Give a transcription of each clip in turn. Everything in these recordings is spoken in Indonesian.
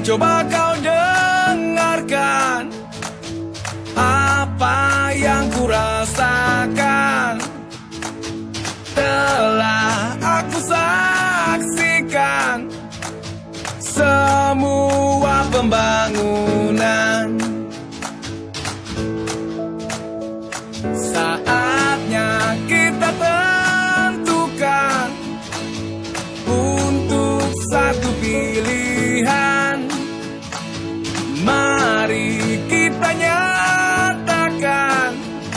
Coba kau dengarkan apa yang ku rasakan. Telah aku saksikan semua pembangunan. Saatnya kita tentukan untuk satu pilihan. Mari kita nyatakan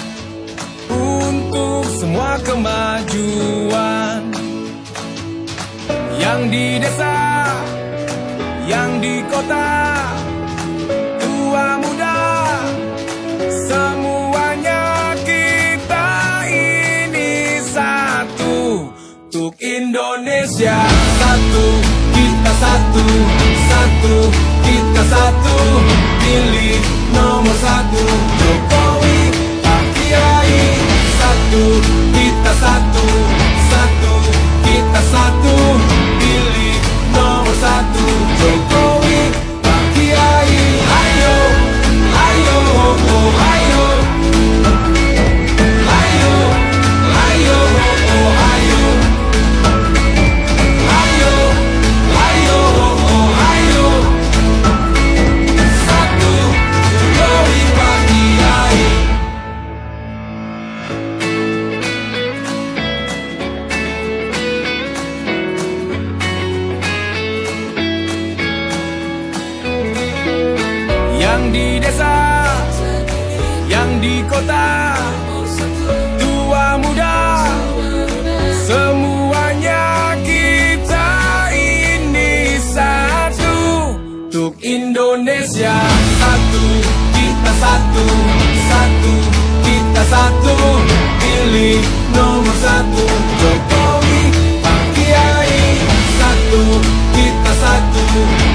untuk semua kemajuan. Yang di desa, yang di kota, tua muda, semuanya kita ini satu untuk Indonesia. Satu, kita satu, satu, kita satu. Pilih nomor satu, Jokowi, Pak Kiai. Satu, kita satu, satu, kita satu. Pilih nomor satu, Jokowi, Pak Kiai. Ayo, ayo, oh, ayo. Ayo, ayo, oh, ayo. Ayo, ayo, oh, ayo. Satu, Jokowi, Pak Kiai. Yang di desa, yang di kota, tua muda, semuanya kita ini satu untuk Indonesia. Satu, kita satu, satu, kita satu. Pilih nomor satu, Jokowi, Pak Kiai. Satu, kita satu.